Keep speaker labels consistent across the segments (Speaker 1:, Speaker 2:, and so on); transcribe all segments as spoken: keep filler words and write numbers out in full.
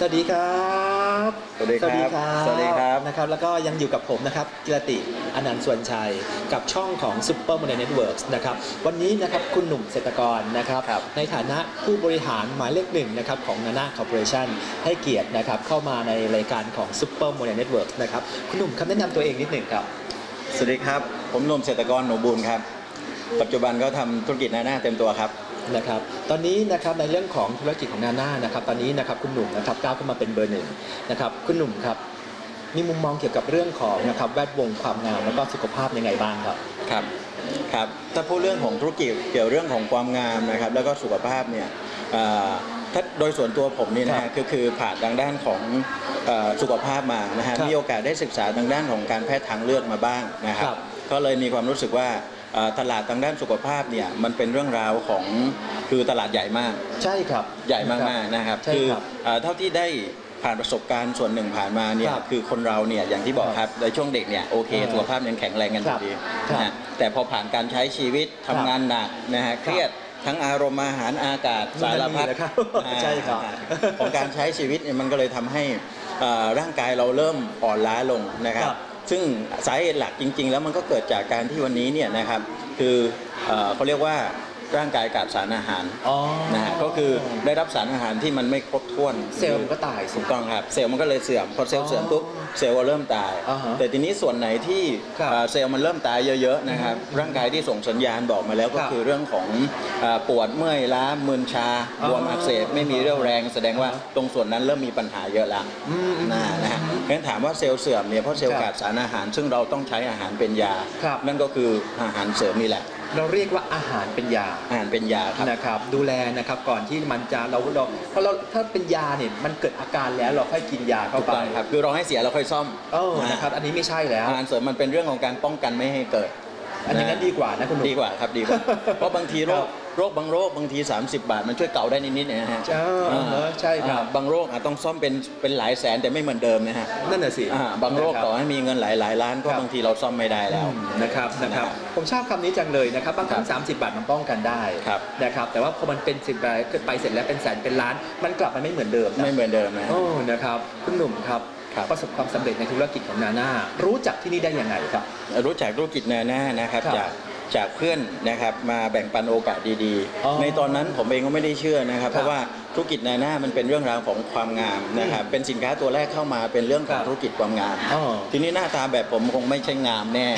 Speaker 1: สวัสดีครับ
Speaker 2: สวัสดีครับ
Speaker 1: สวัสดีครับนะครับแล้วก็ยังอยู่กับผมนะครับกิรติอนันต์ส่วนชัยกับช่องของ Super Money Networks นะครับวันนี้นะครับคุณหนุ่มเศรษฐกรนะครับในฐานะผู้บริหารหมายเลขหนึ่งนะครับของ Nana Corporation ให้เกียรตินะครับเข้ามาในรายการของ Super Money Networks นะครับคุณหนุ่มคำแนะนำตัวเองนิดหนึ่งครับ
Speaker 2: สวัสดีครับผมหนุ่มเศรษฐกรหนูบุญครับปัจจุบันก็ทำธุรกิจนาน่าเต็มตัวครับ
Speaker 1: นะครับตอนนี้นะครับในเรื่องของธุรกิจของนาน่านะครับตอนนี้นะครับคุณหนุ่มนะครับก้าวขึ้นมาเป็นเบอร์หนึ่งนะครับคุณหนุ่มครับมีมุมมองเกี่ยวกับเรื่องของนะครับแวดวงความงามแล้วก็สุขภาพยังไงบ้างครับ
Speaker 2: ครับครับถ้าพูดเรื่องของธุรกิจเกี่ยวเรื่องของความงามนะครับแล้วก็สุขภาพเนี่ยถ้าโดยส่วนตัวผมนี่นะฮะคือคือผ่านทางด้านของสุขภาพมานะฮะมีโอกาสได้ศึกษาทางด้านของการแพทย์ทางเลือกมาบ้างนะครับก็เลยมีความรู้สึกว่าตลาดทางด้านสุขภาพเนี่ยมันเป็นเรื่องราวของคือตลาดใหญ่มาก
Speaker 1: ใช่ครับ
Speaker 2: ใหญ่มากๆนะครับคือเท่าที่ได้ผ่านประสบการณ์ส่วนหนึ่งผ่านมาเนี่ยคือคนเราเนี่ยอย่างที่บอกครับในช่วงเด็กเนี่ยโอเคสุขภาพยังแข็งแรงกันดีนะฮะแต่พอผ่านการใช้ชีวิตทำงานหนักนะฮะเครียดทั้งอารมณ์อาหารอากาศสารพัด
Speaker 1: ใช่ครับ
Speaker 2: ของการใช้ชีวิตเนี่ยมันก็เลยทำให้ร่างกายเราเริ่มอ่อนล้าลงนะครับซึ่งสาเหตุหลักจริงๆแล้วมันก็เกิดจากการที่วันนี้เนี่ยนะครับคือเขาเรียกว่าร่างกายขาดสารอาหารนะฮะก็คือได้รับสารอาหารที่มันไม่ครบถ้วน
Speaker 1: เซลล์มันก็ตาย
Speaker 2: ถูกต้องครับเซลล์มันก็เลยเสื่อมพอเซลล์เสื่อมปุ๊บเซลล์ก็เริ่มตายแต่ทีนี้ส่วนไหนที่เซลล์มันเริ่มตายเยอะๆนะครับร่างกายที่ส่งสัญญาณบอกมาแล้วก็คือเรื่องของปวดเมื่อยล้ามึนชาบวมอักเสบไม่มีเรี่ยวแรงแสดงว่าตรงส่วนนั้นเริ่มมีปัญหาเยอะแล้วนะนะฮะงั้นถามว่าเซลล์เสื่อมเนี่ยเพราะเซลล์ขาดสารอาหารซึ่งเราต้องใช้อาหารเป็นยานั่นก็คืออาหารเสริมนี่แหละ
Speaker 1: เราเรียกว่าอาหารเป็นยา
Speaker 2: อาหารเป็นยาครับ
Speaker 1: นะครับดูแลนะครับก่อนที่มันจะเราเราเพราะเราถ้าเป็นยาเนี่ยมันเกิดอาการแล้วเราค่อยกินยาเข้าไป
Speaker 2: ครับคือเราให้เสียเราค่อยซ่อม
Speaker 1: เออนะครับอันนี้ไม่ใช่แล้ว
Speaker 2: อาหารเสริมมันเป็นเรื่องของการป้องกันไม่ให้เกิด
Speaker 1: อันนี้นั้นดีกว่านะคุณ
Speaker 2: ดีกว่าครับดีกว่าเพราะบางทีโรคโรคบางโรคบางทีสามสิบบาทมันช่วยเก่าได้นิดๆนะฮะ
Speaker 1: ใช่ใช่ครับ
Speaker 2: บางโรคอาจต้องซ่อมเป็นเป็นหลายแสนแต่ไม่เหมือนเดิมนะฮะ
Speaker 1: นั่นแหละสิ
Speaker 2: บางโรคต่อให้มีเงินหลายหลายล้านก็บางทีเราซ่อมไม่ได้แล้ว
Speaker 1: นะครับนะครับผมชอบคำนี้จังเลยนะครับบางครั้งสามสิบบาทมันป้องกันได้นะครับแต่ว่าพอมันเป็นสิบใบเกิดไปเสร็จแล้วเป็นแสนเป็นล้านมันกลับมาไม่เหมือนเดิม
Speaker 2: ไม่เหมือนเดิมนะ
Speaker 1: โอ้นะครับคุณหนุ่มครับประสบความสำเร็จในธุรกิจของนาน่ารู้จักที่นี่ได้ยังไงครับ
Speaker 2: รู้จักธุรกิจนาน่านะครับจากจากเพื่อนนะครับมาแบ่งปันโอกาสดีๆในตอนนั้นผมเองก็ไม่ได้เชื่อนะครับเพราะว่าธุรกิจนาน่ามันเป็นเรื่องราวของความงามนะครับเป็นสินค้าตัวแรกเข้ามาเป็นเรื่องของธุรกิจความงามทีนี้หน้าตาแบบผมคงไม่ใช่งามแน่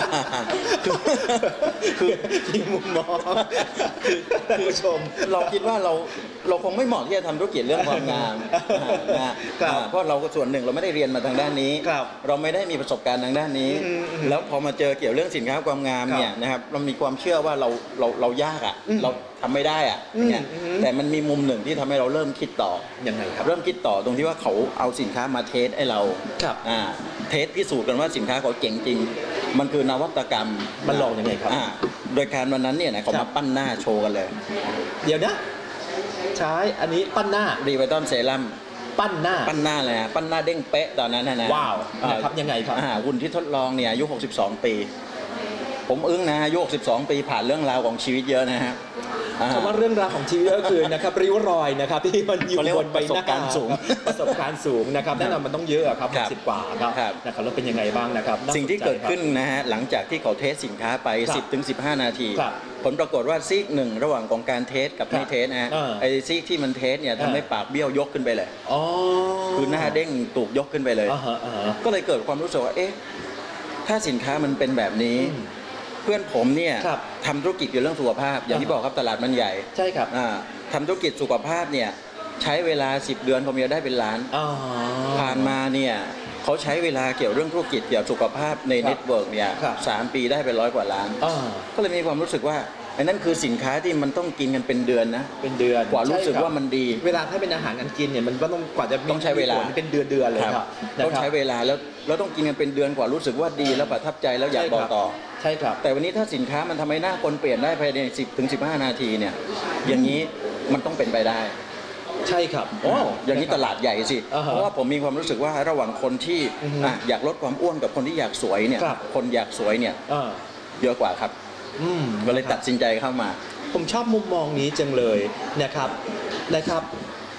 Speaker 1: คือที่มุมมองคือผู้ชม
Speaker 2: เราคิดว่าเราเราคงไม่เหมาะที่จะทำธุรกิจเรื่องความงามนะเพราะเราก็ส่วนหนึ่งเราไม่ได้เรียนมาทางด้านนี้เราไม่ได้มีประสบการณ์ทางด้านนี้แล้วพอมาเจอเกี่ยวเรื่องสินค้าความงามเนี่ยนะครับเรามีความเชื่อว่าเราเราเรายากอ่ะเราทำไม่ได้อ่ะเนี่ยแต่มันมีมุมหนึ่งที่ทำให้เราเริ่มคิดต่อ
Speaker 1: ยังไงครับ
Speaker 2: เริ่มคิดต่อตรงที่ว่าเขาเอาสินค้ามาเทสให้เราอ่าเทสพิสูจน์กันว่าสินค้าเขาเก่งจริงมันคือนวัตกรรม
Speaker 1: มันลองยังไงครับ
Speaker 2: อ่าโดยการวันนั้นเนี่ยนะเขามาปั้นหน้าโชว์กันเลย
Speaker 1: เดี๋ยวนะใช้อันนี้ปั้นหน้า
Speaker 2: รีไวตอนเซรั่ม
Speaker 1: ปั้นหน้า
Speaker 2: ปั้นหน้าเลยนะปั้นหน้าเด้งเป๊ะตอนนั้นนะ
Speaker 1: ว้าวนะครับยังไงครับ
Speaker 2: หุ่นที่ทดลองเนี่ยอายุหกสิบสองปีผมอึ้งนะอายุหกสิบสองปีผ่านเรื่องราวของชีวิตเยอะนะฮะ
Speaker 1: คำว่าเรื่องราวของชีวิตก็คือนะครับริ้วรอยนะครับที่มันอยู่บนใบหน้า
Speaker 2: สูง
Speaker 1: ประสบการณ์สูงนะครับแน่นอนมันต้องเยอะครับสิบกว่าครับนะครับแล้วเป็นยังไงบ้างนะครับ
Speaker 2: สิ่งที่เกิดขึ้นนะฮะหลังจากที่เขาเทสสินค้าไป สิบถึงสิบห้า นาทีผลปรากฏว่าซีกหนึ่งระหว่างของการเทสกับไม่เทสนะฮะไอซีกที่มันเทสเนี่ยทำให้ปากเบี้ยวยกขึ้นไปเลยคือหน้าเด้งตูกยกขึ้นไปเลยก็เลยเกิดความรู้สึกว่าเอ๊ะถ้าสินค้ามันเป็นแบบนี้เพื่อนผมเนี่ยทำธุรกิจเกี่ยวกับเรื่องสุขภาพอย่างที่บอกครับตลาดมันใหญ่
Speaker 1: ใช่ครับ
Speaker 2: ทำธุรกิจสุขภาพเนี่ยใช้เวลาสิบเดือนผมจะได้เป็นล้านผ่านมาเนี่ยเขาใช้เวลาเกี่ยวเรื่องธุรกิจเกี่ยวกับสุขภาพในเน็ตเวิร์กเนี่ยสามปีได้เป็นร้อยกว่าล้านก็เลยมีความรู้สึกว่าอันนั้นคือสินค้าที่มันต้องกินกันเป็นเดือนนะ
Speaker 1: เป็นเดือน
Speaker 2: กว่ารู้สึกว่ามันดี
Speaker 1: เวลาถ้าเป็นอาหารการกินเนี่ยมันก็ต้องกว่าจะ
Speaker 2: ต้องใช้เวลา
Speaker 1: เป็นเดือนเดือนเลยครับ
Speaker 2: ต้องใช้เวลาแล้วเราต้องกินกันเป็นเดือนกว่ารู้สึกว่าดีแล้วประทับใจแล้วอยากบอกต่อ
Speaker 1: ใช่ครับ
Speaker 2: แต่วันนี้ถ้าสินค้ามันทำให้หน้าคนเปลี่ยนได้ภายในสิบถึงสิบห้านาทีเนี่ยอย่างนี้มันต้องเป็นไปได้
Speaker 1: ใช่ครับ
Speaker 2: โอ้อย่างนี้ตลาดใหญ่สิเพราะว่าผมมีความรู้สึกว่าระหว่างคนที่อยากลดความอ้วนกับคนที่อยากสวยเนี่ยคนอยากสวยเนี่ยเยอะกว่าครับก็เลยตัดสินใจเข้ามา
Speaker 1: ผมชอบมุมมองนี้จังเลยนะครับนะครับ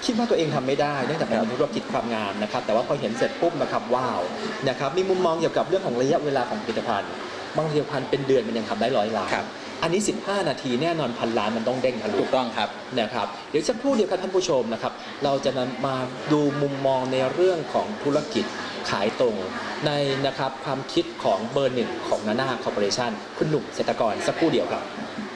Speaker 1: คิดว่าตัวเองทำไม่ได้เนื่องจากเป็นธุรกิจความงามนะครับแต่ว่าพอเห็นเสร็จปุ๊บนะครับว้าวนะครับมีมุมมองเกี่ยวกับเรื่องของระยะเวลาของผลิตภัณฑ์บางผลิตภัณฑ์เป็นเดือนมันยังทำได้ร้อยล้านอันนี้สิบห้านาทีแน่นอนพันล้านมันต้องเด้งทะลุ
Speaker 2: ถูกต้องครับ
Speaker 1: นะครับเดี๋ยวสักครู่เดียวครับท่านผู้ชมนะครับเราจะนำมาดูมุมมองในเรื่องของธุรกิจขายตรงในนะครับความคิดของเบอร์หนึ่งของนานาคอร์ปอเรชั่นคุณหนุ่มเศรษฐกรสักครู่เดียวครับ